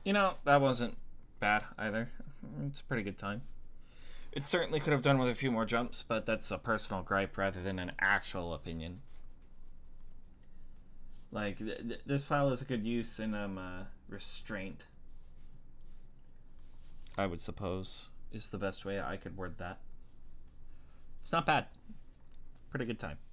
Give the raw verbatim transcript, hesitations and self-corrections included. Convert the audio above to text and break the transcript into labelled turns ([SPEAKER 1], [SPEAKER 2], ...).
[SPEAKER 1] You know, that wasn't bad either. It's a pretty good time. It certainly could have done with a few more jumps, but that's a personal gripe rather than an actual opinion. Like, th th this file is a good use in um, uh, restraint, I would suppose, is the best way I could word that. It's not bad. Pretty good time.